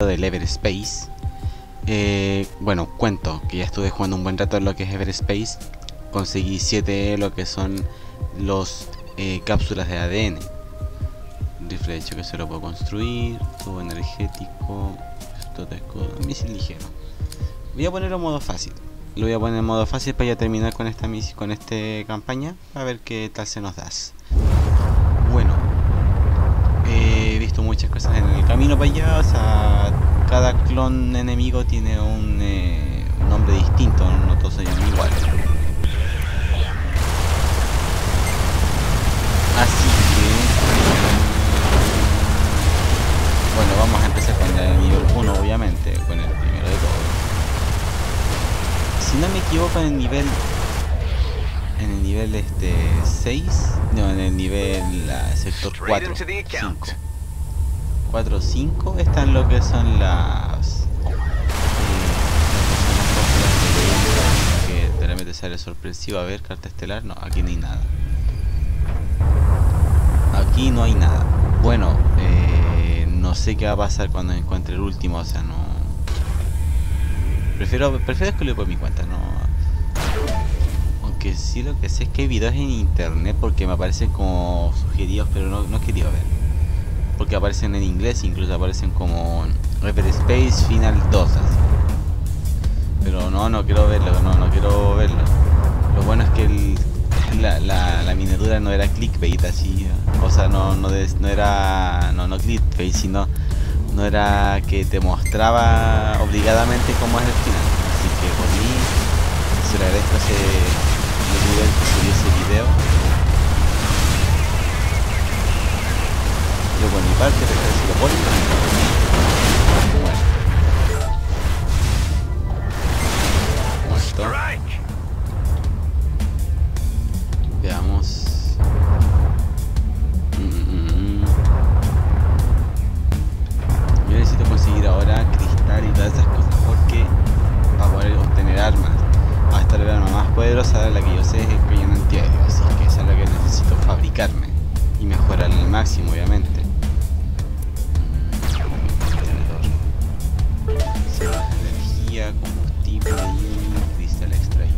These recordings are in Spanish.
del Everspace. Bueno, cuento que ya estuve jugando un buen rato en lo que es Everspace. Conseguí 7 lo que son los cápsulas de ADN. Rifle de hecho que se lo puedo construir. Tubo energético. Esto de escudo. Misil ligero. Voy a ponerlo en modo fácil. Lo voy a poner en modo fácil para ya terminar con esta misión, con esta campaña. A ver qué tal se nos da. Bueno, he visto muchas cosas en el camino para allá. O sea, cada clon enemigo tiene un nombre distinto. No todos se llaman igual. Así que bueno, vamos a empezar con el nivel 1, obviamente, con el primero de todos. Si no me equivoco, en el nivel 6, no, en el nivel sector 4, 5. 4 o 5 están lo que son las que de repente sale sorpresivo. A ver, carta estelar, no, aquí no hay nada. Aquí no hay nada. Bueno, no sé qué va a pasar cuando encuentre el último, o sea, no. Prefiero escribirlo por mi cuenta, no. Aunque sí lo que sé es que hay videos en internet porque me aparecen como sugeridos, pero no he querido ver. Porque aparecen en inglés, incluso aparecen como Everspace Final 2, así. Pero no quiero verlo, no quiero verlo. Lo bueno es que la miniatura no era clickbait así, o sea, no era clickbait, sino no era que te mostraba obligadamente cómo es el final. Así que por mí se le agradezco a ese youtuber que subió ese video. Yo por mi parte agradezco por muerto. Veamos. Yo necesito conseguir ahora cristal y todas esas cosas porque para poder obtener armas. Hasta el arma más poderosa de la que yo sé es el cañón antiaéreo, así que esa es la que necesito fabricarme y mejorar al máximo, obviamente. Energía, combustible y cristal extraíble.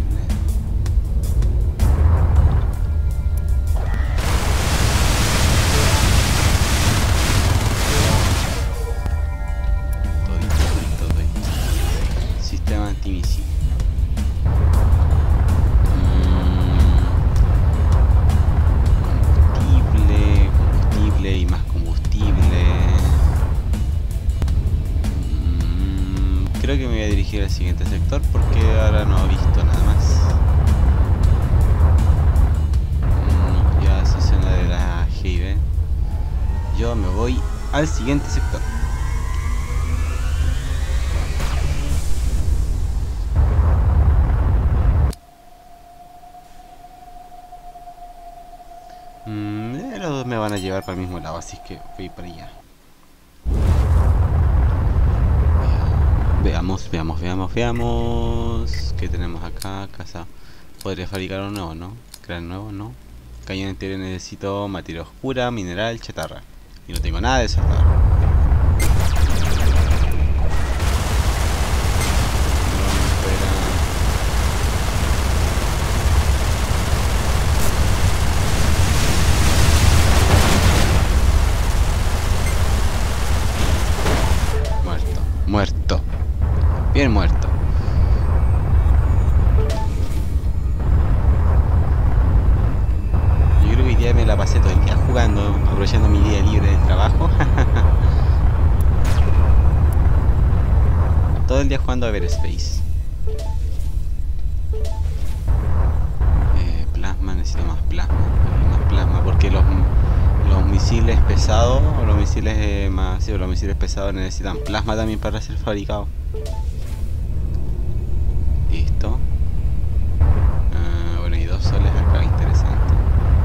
Sistema antimisil. Combustible y más combustible. Creo que me voy a dirigir al siguiente sector porque ahora no he visto nada más. Ya se suena de la GIB. Yo me voy al siguiente sector. Los dos me van a llevar para el mismo lado, así que voy para allá. Veamos qué tenemos acá. Casa. Podría fabricar uno nuevo, ¿no? Crear nuevo, ¿no? Cañón interior necesito materia oscura, mineral, chatarra. Y no tengo nada de eso hasta ahora. Muerto. Bien muerto. Yo creo que hoy día me la pasé todo el día jugando, aprovechando mi día libre del trabajo. Todo el día jugando a Everspace. Plasma, necesito más plasma. Más plasma porque los misiles pesados o los misiles los misiles pesados necesitan plasma también para ser fabricados. Listo. Bueno, y 2 soles acá, interesante.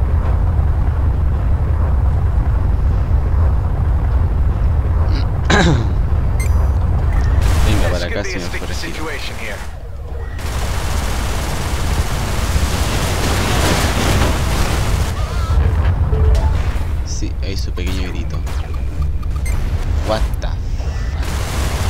Venga para acá, señor Forestier. Sí, ahí su pequeño grito. What the fuck.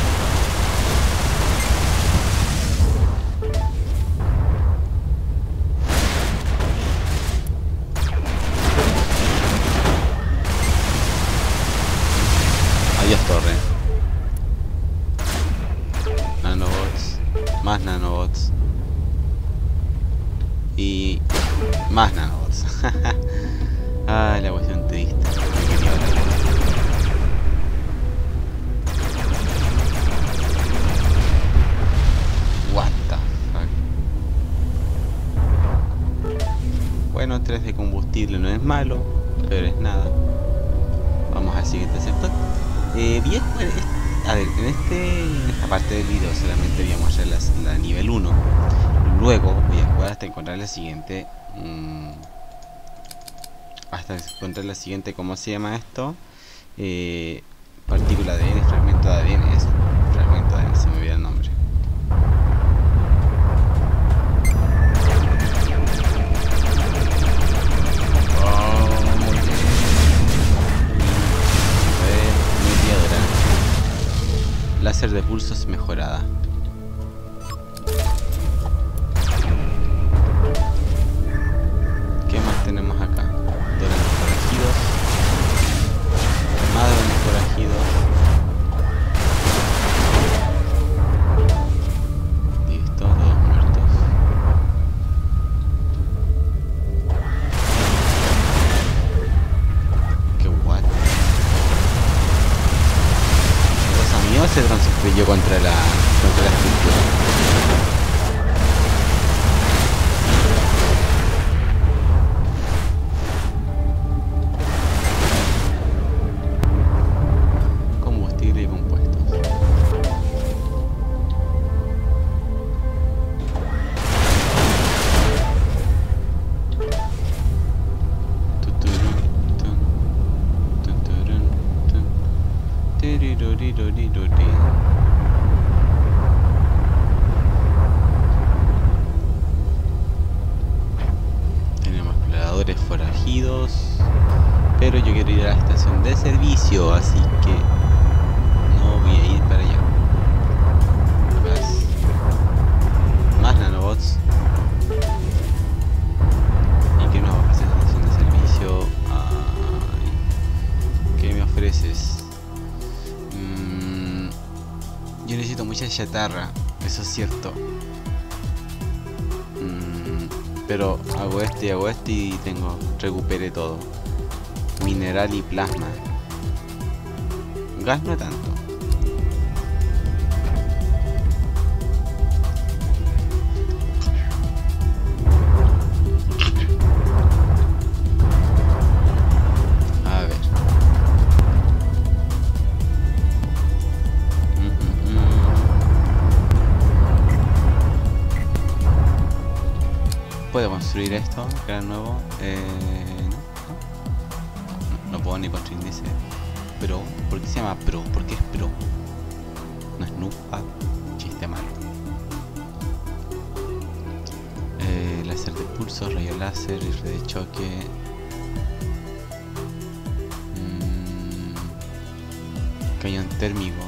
Más nanobots. Y más nanobots. Ah, la cuestión triste. What the fuck. Bueno, 3 de combustible no es malo, pero es nada. Vamos al siguiente sector. Voy a jugar a ver, en esta parte del video solamente voy a mostrar la nivel 1. Luego voy a jugar hasta encontrar la siguiente. Hasta encontrar la siguiente, ¿cómo se llama esto? Partícula de ADN, fragmento de ADN, eso. Fragmento de ADN, se me olvidó el nombre. Láser de pulsos mejorada. ¿Qué más tenemos acá? Drones forajidos. Más drones forajidos. Listo, todos muertos. ¿Qué what? Los amigos se transfirió contra la estructura. Tenemos exploradores forajidos, pero yo quiero ir a la estación de servicio, así que no voy a ir para allá. Más nanobots. ¿Y qué nos ofrece la estación de servicio? Ay, ¿qué me ofreces? Yo necesito mucha chatarra, eso es cierto. Pero hago este y recupere todo. Mineral y plasma. Gas no tanto. ¿Puedo construir esto? Crear nuevo. No puedo ni construir, dice Pro. ¿Por qué se llama Pro? ¿Por qué es Pro? No es noob. Chiste malo. Láser de pulso, rayo láser, rifle de choque. Cañón térmico.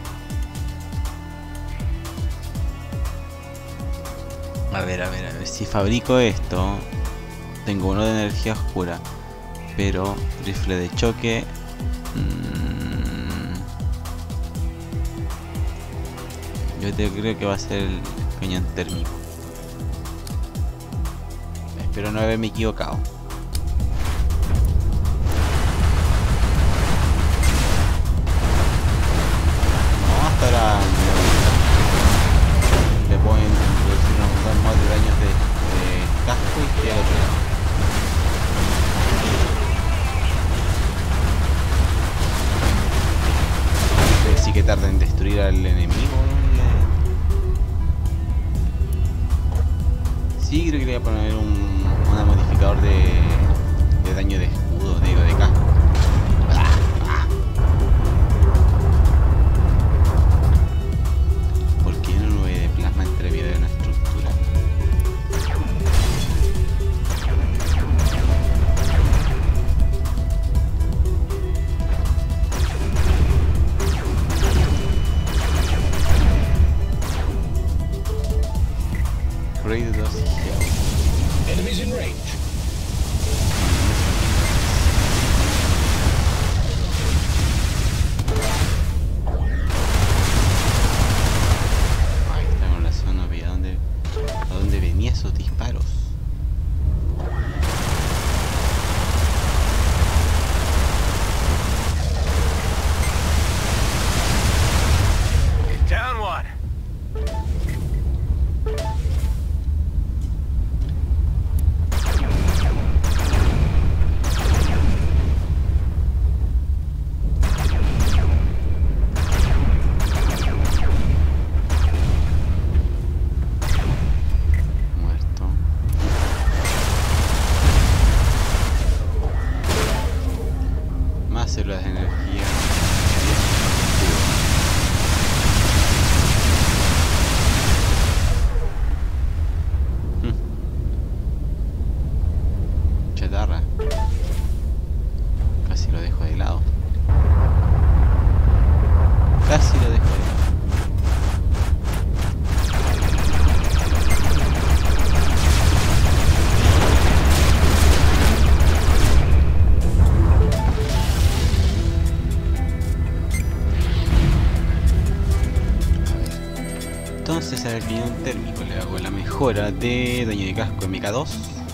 A ver, si fabrico esto, tengo uno de energía oscura, pero rifle de choque, yo creo que va a ser el cañón térmico. Espero no haberme equivocado. No, hasta ahora le pueden introducir unos más de daños de casco y queda otro lado. Sí que tarda en destruir al enemigo. Sí, creo que le voy a poner un modificador de daño de escudo, digo, de casco. ¿Por qué no 9 de plasma entre medio de una estructura? Raid 2. Enemies in range. Ahí está con la zona, voy Entonces al cañón térmico le hago la mejora de daño de casco MK2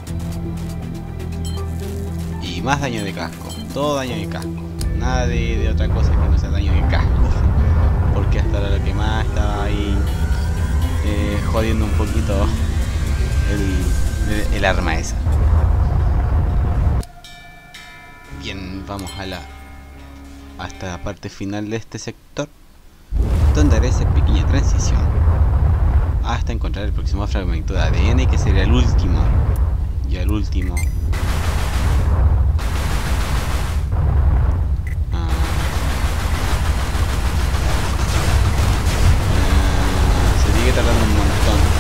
y más daño de casco, todo daño de casco, nada de otra cosa que no sea daño de casco, porque hasta ahora lo que más estaba ahí jodiendo un poquito el arma esa. Bien, vamos hasta la parte final de este sector, donde haré esa pequeña transición hasta encontrar el próximo fragmento de ADN, que sería el último. Y el último se sigue tardando un montón.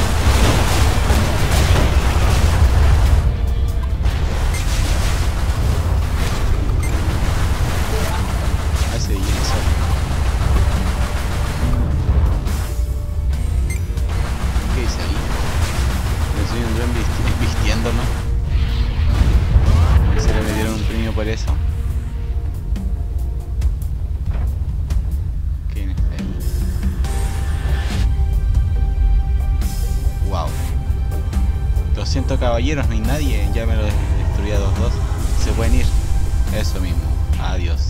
Vistiéndolo. Se le dieron un premio por eso. ¿Quién está ahí? Wow. 200 caballeros, no hay nadie. Ya me lo destruí a 2-2. Se pueden ir. Eso mismo. Adiós.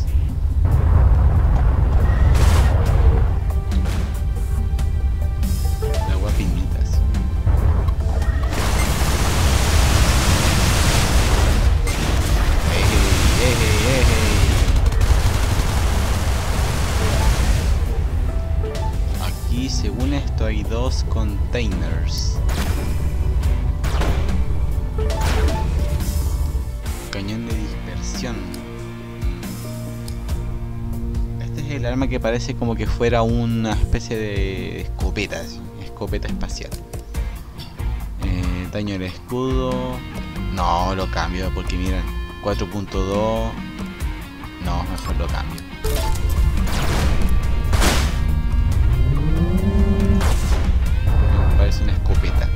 La guapinitas. Aquí, según esto, hay 2 containers. Cañón de dispersión. Este es el arma que parece como que fuera una especie de escopeta, ¿sí? Escopeta espacial. Daño al escudo. No, lo cambio porque miren, 4.2. No, mejor lo cambio. Me parece una escopeta.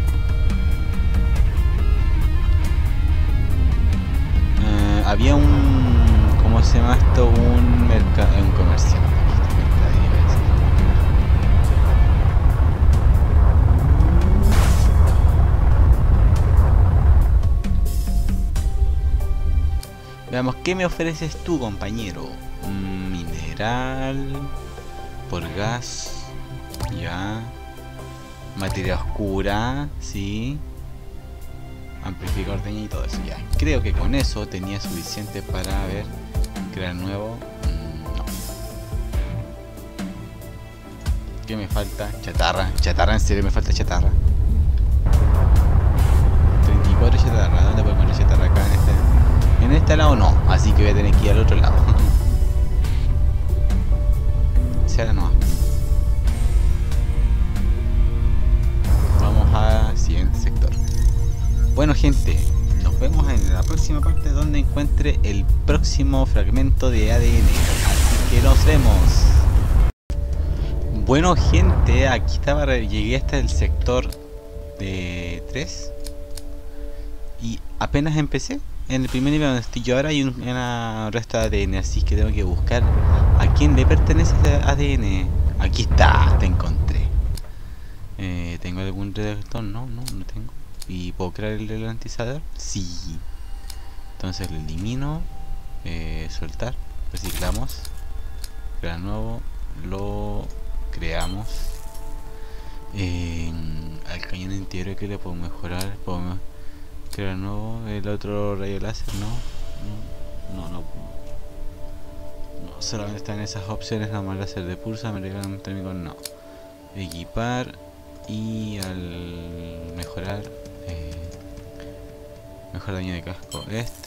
Había un... ¿cómo se llama esto? Un comerciante. Veamos, ¿qué me ofreces tú, compañero? Mineral, por gas, ya. Materia oscura, sí. Amplificador de y todo eso, ya. Creo que con eso tenía suficiente para ver, crear nuevo. No. ¿Qué me falta? Chatarra. Chatarra, en serio me falta chatarra. 34 chatarra. ¿Dónde puedo poner chatarra? Acá en este lado no, así que voy a tener que ir al otro lado. Será no. Vamos al siguiente sector. Bueno, gente, nos vemos en la próxima parte donde encuentre el próximo fragmento de ADN. Así que nos vemos. Bueno, gente, aquí estaba, llegué hasta el sector de 3 y apenas empecé. En el primer nivel donde estoy yo ahora hay una resta de ADN, así que tengo que buscar a quién le pertenece ese ADN. Aquí está, te encontré. ¿Tengo algún redactor? No tengo. ¿Y puedo crear el ralentizador? Sí. Entonces lo elimino. Soltar. Reciclamos. Crear nuevo. Lo creamos. Al cañón entero que le puedo mejorar. Puedo crear nuevo. El otro rayo láser no, solamente están esas opciones. Nada más láser de pulso, americano térmico no. Equipar. Y al mejorar mejor daño de casco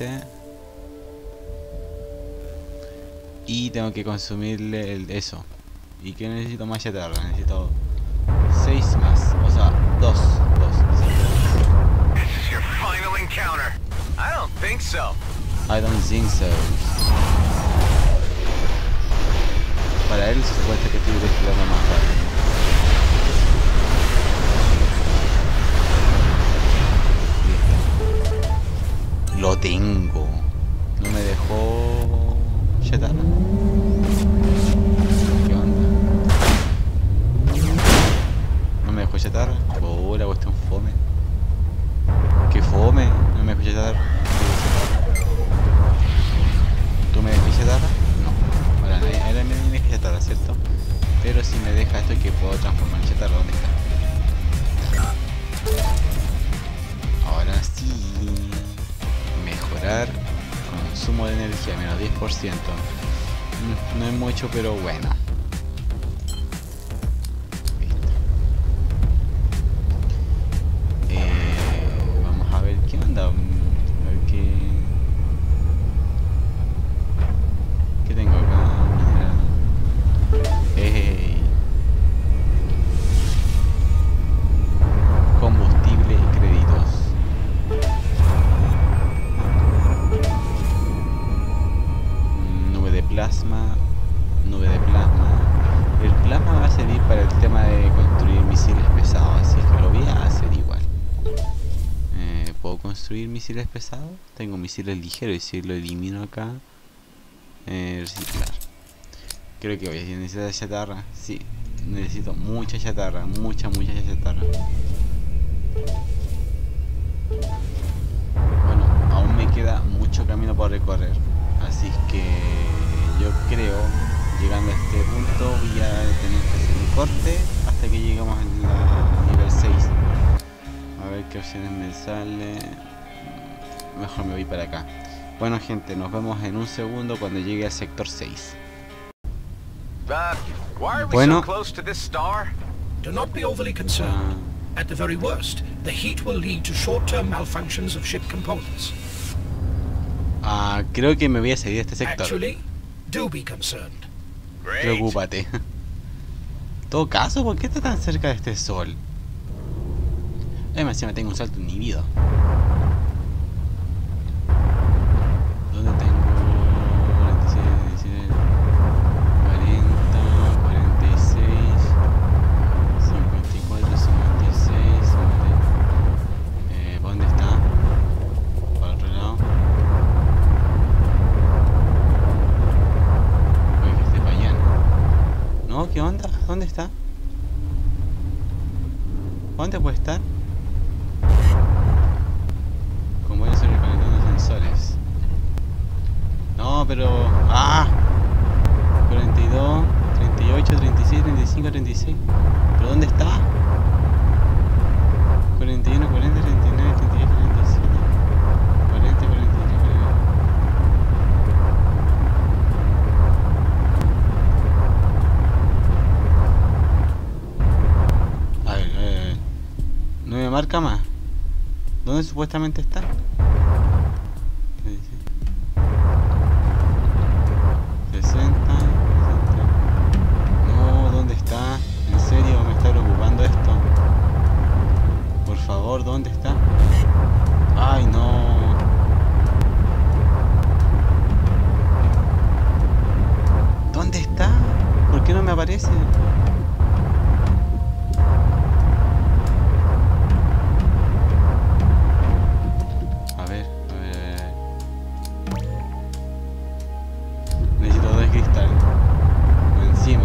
y tengo que consumirle eso. ¿Y que necesito? Más chatarra, necesito 6 más, o sea 2. I don't think so. Para él se supone que estoy desfilando más rápido. Lo tengo. No me dejó chatarra. ¿Qué onda? si me deja esto que puedo transformar en chatarra. ¿Dónde está? Ahora sí. Mejorar consumo de energía, menos 10%. No es mucho, pero bueno. Listo. Vamos a ver qué onda. A ver qué tengo acá. Hey. Combustible y créditos. Nube de plasma. El plasma va a servir para el tema de construir misiles pesados, así que lo voy a hacer igual. ¿Puedo construir misiles pesados? Tengo misiles ligeros y si lo elimino acá, reciclar. Creo que voy a necesitar chatarra. Sí, necesito mucha chatarra, mucha chatarra. Bueno, aún me queda mucho camino por recorrer, así que yo creo, llegando a este punto, voy a tener que hacer un corte hasta que lleguemos al nivel 6. A ver qué opciones me sale. Mejor me voy para acá. Bueno gente, nos vemos en un segundo cuando llegue al sector 6. Bueno. Do not be overly concerned. At the very worst, the heat will lead to short-term malfunctions of ship components. Creo que me voy a salir de este sector. Actually, do be concerned. Preocúpate. En todo caso, ¿por qué está tan cerca de este sol? Además, encima tengo un salto inhibido. ¿Dónde tengo? 47, 17, 40, 46, 54, 56, 50. ¿Dónde está? Para el otro lado. Puede que esté para allá. ¿No? ¿Qué onda? ¿Dónde está? ¿Dónde puede estar? Como voy a hacer recalentando sensores. No, pero... 42, 38, 36, 35, 36. ¿Pero dónde está? 41, 40, 39, 38, 37. 40, 43, 40. A ver. No me marca más. ¿Dónde supuestamente está? 60. No, ¿dónde está? ¿En serio me está preocupando esto? Por favor, ¿dónde está? Ay, no. ¿Dónde está? ¿Por qué no me aparece? Necesito 2 cristales. Encima.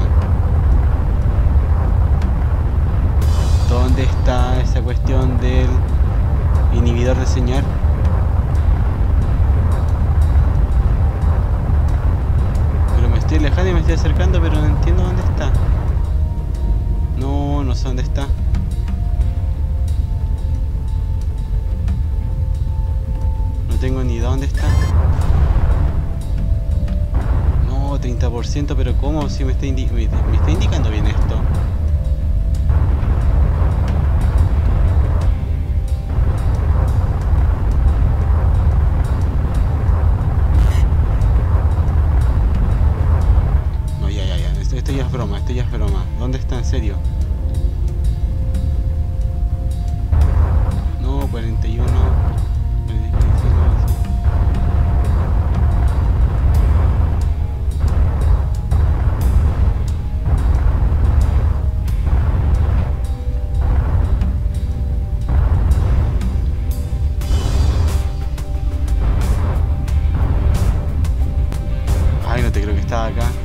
¿Dónde está esa cuestión del inhibidor de señal? Pero me estoy alejando y me estoy acercando, pero no entiendo dónde está. No sé dónde está. No tengo ni idea dónde está. 30%, pero ¿cómo? Si me está indicando bien esto. No, ya. Esto ya es broma, ¿Dónde está? En serio. No, 41. Acá.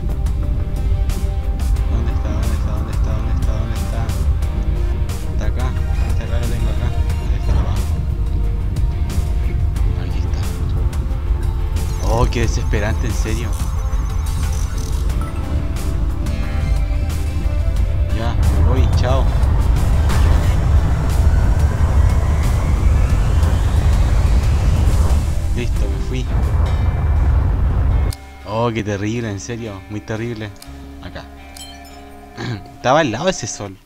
¿Dónde está? Está acá. Lo tengo acá. Ahí está abajo. Aquí está. Oh, qué desesperante, en serio. Oh, qué terrible, en serio, muy terrible. Acá. Estaba al lado de ese sol.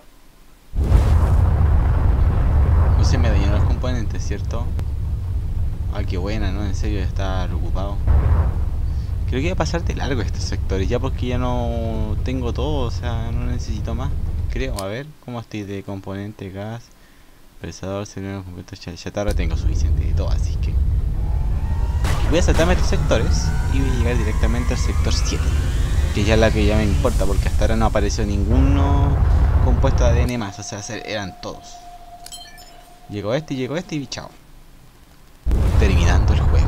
No se me dañaron los componentes, ¿cierto? Ah, qué buena, ¿no? En serio, estaba preocupado. Creo que voy a pasar de largo estos sectores, ya porque ya no tengo todo, o sea, no necesito más. Creo, a ver, ¿cómo estoy de componente, gas, procesador, celular, compuestos, chatarra? Tengo suficiente de todo, así que voy a saltarme estos sectores y voy a llegar directamente al sector 7, que ya es la que ya me importa, porque hasta ahora no apareció ninguno compuesto de ADN más, o sea, eran todos. Llegó este y chao. Terminando el juego.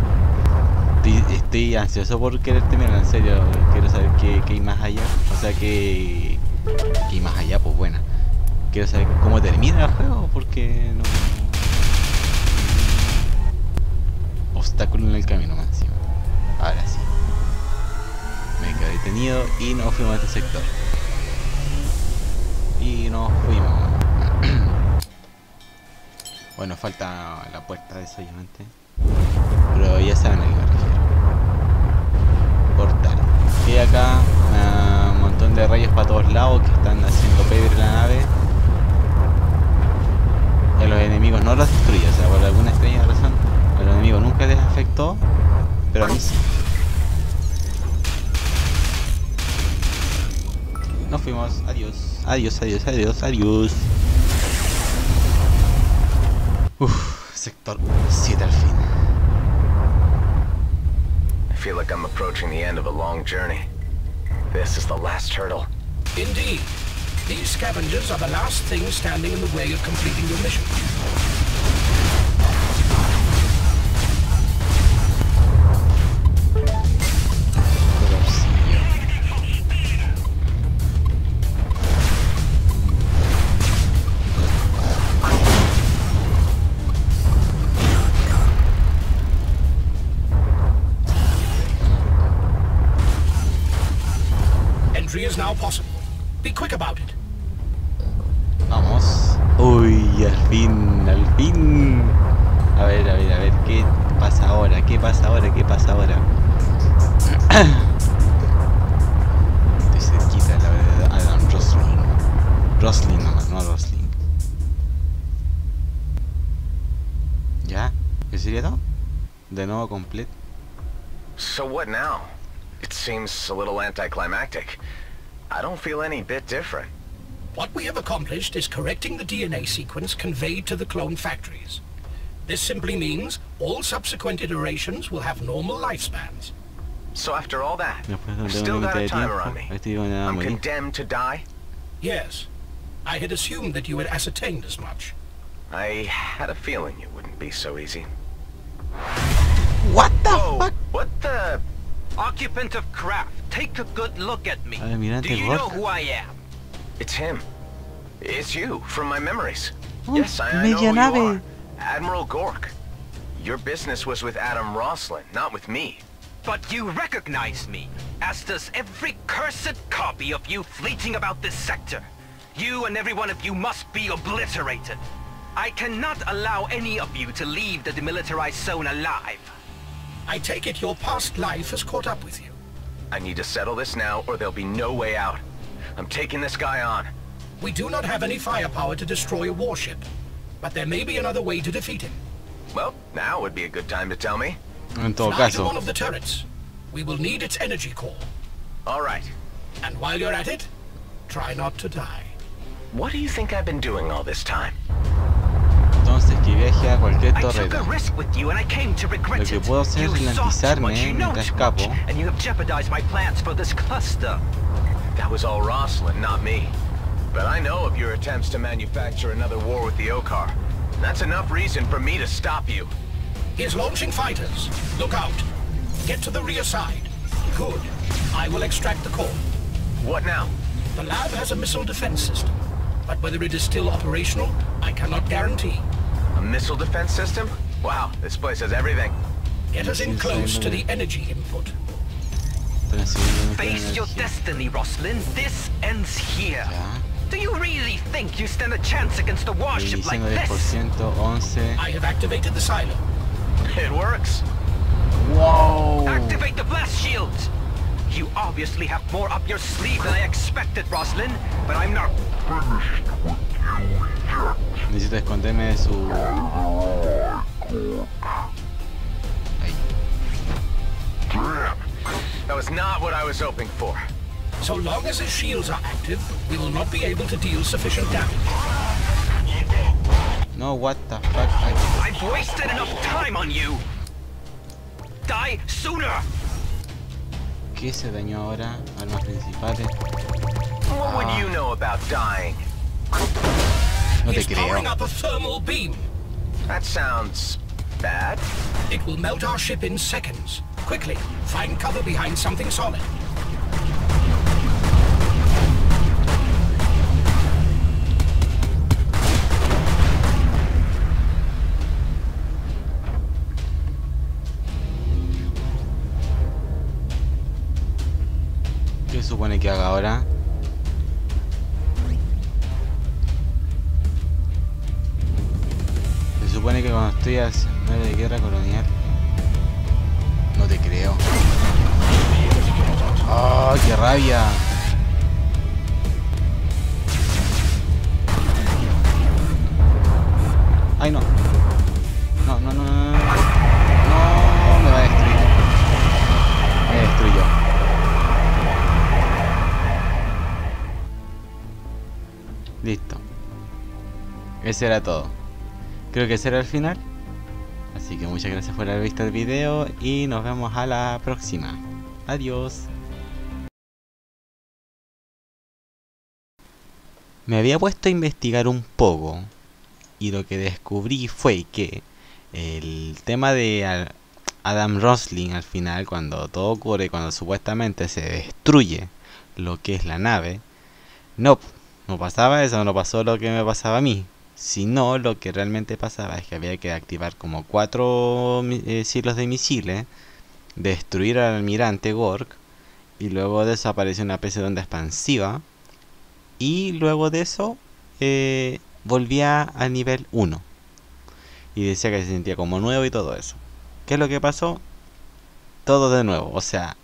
Estoy ansioso por querer terminar, en serio. Quiero saber qué hay más allá. O sea, qué hay más allá, pues bueno. Quiero saber cómo termina el juego, porque no... Obstáculo en el camino, más encima. Ahora sí. Me quedé detenido y nos fuimos a este sector. Y nos fuimos. Bueno, falta la puerta de eso, obviamente. Pero ya saben el garajero. Portal. Y acá un montón de rayos para todos lados que están haciendo pedir la nave. Y a los enemigos no los destruye, o sea, por alguna extraña razón a los enemigos nunca les afectó, pero a mí sí. Nos fuimos, adiós. Adiós. Sector 7 al fin. I feel like I'm approaching the end of a long journey. This is the last hurdle. Indeed. These scavengers are the last thing standing in the way of completing your mission. Entry is now possible. Be quick about it. Vamos. Uy, al fin. A ver, ¿qué pasa ahora? Estoy cerquita, la verdad. Adam Rosling nomás, no Rosling. ¿Ya? ¿Qué sería todo? De nuevo completo. So what now? It seems a little anticlimactic. I don't feel any bit different. What we have accomplished is correcting the DNA sequence conveyed to the clone factories. This simply means all subsequent iterations will have normal lifespans. So after all that, I've still got a timer on me. I'm condemned to die? Yes. I had assumed that you had ascertained as much. I had a feeling it wouldn't be so easy. What the fuck? What the... Occupant of craft, take a good look at me. Do you know who I am? It's him. It's you, from my memories. Oh, yes, I know who you are. Admiral Gork. Your business was with Adam Roslin, not with me. But you recognize me, as does every cursed copy of you fleeting about this sector. You and every one of you must be obliterated. I cannot allow any of you to leave the demilitarized zone alive. I take it your past life has caught up with you. I need to settle this now, or there'll be no way out. I'm taking this guy on. We do not have any firepower to destroy a warship, but there may be another way to defeat him. Well, now would be a good time to tell me. En todo Fly to caso. one of the turrets. We will need its energy core. All right. And while you're at it, try not to die. What do you think I've been doing all this time? Entonces que viaje a cualquier I took torreta. a risk with you and I came to regret Lo que it. puedo hacer You es saw too much, ralentizarme you know mientras too much, escapo. and you have jeopardized my plans for this cluster. That was all Roslin, not me. But I know of your attempts to manufacture another war with the Okar. That's enough reason for me to stop you. He is launching fighters. Look out. Get to the rear side. Good. I will extract the core. What now? The lab has a missile defense system, but whether it is still operational, I cannot guarantee. A missile defense system? Wow, this place has everything. Get us in close to the energy input. Face your destiny, Roslin. This ends here. Ya. Do you really think you stand a chance against a warship like this? 10%, 11. I have activated the silo. It works. Wow. Activate the blast shields. You obviously have more up your sleeve than I expected, Roslyn, but I'm not finished with you yet. Necesito esconderme de su... Ahí. That was not what I was hoping for. So long as his shields are active, we will not be able to deal sufficient damage. No, what the fuck? I've wasted enough time on you. Die sooner. ¿Qué se dañó ahora? Armas principales. What would you know about dying? No te He's powering creo. up a thermal beam. That sounds bad. It will melt our ship in seconds. Quickly, find cover behind something solid. ¿Qué supone que haga ahora? Se supone que cuando estoy a 9 de guerra colonial. No te creo. ¡Oh, qué rabia! ¡Ay, no! No, no, no, no, no. No, me va a destruir. Me destruyó. Listo. Ese era todo. Creo que ese era el final. Así que muchas gracias por haber visto el video y nos vemos a la próxima. Adiós. Me había puesto a investigar un poco y lo que descubrí fue que el tema de Adam Roslin al final, cuando todo ocurre, cuando supuestamente se destruye lo que es la nave, no pasaba eso, no pasó lo que me pasaba a mí, sino lo que realmente pasaba es que había que activar como 4 silos de misiles, destruir al almirante Gork, y luego de eso apareció una especie de onda expansiva, y luego de eso volvía al nivel 1 y decía que se sentía como nuevo y todo eso. ¿Qué es lo que pasó? Todo de nuevo, o sea,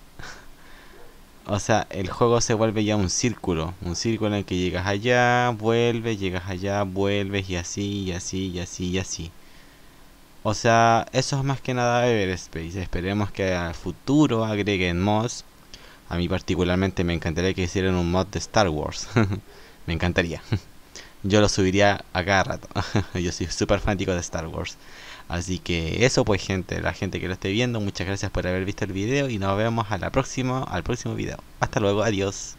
el juego se vuelve ya un círculo en el que llegas allá, vuelves, llegas allá, vuelves, y así, y así, y así, y así. O sea, eso es más que nada Everspace. Esperemos que al futuro agreguen mods. A mí particularmente me encantaría que hicieran un mod de Star Wars. Me encantaría. Yo lo subiría a cada rato. Yo soy súper fanático de Star Wars. Así que eso pues, gente, la gente que lo esté viendo, muchas gracias por haber visto el video y nos vemos al próximo video. Hasta luego, adiós.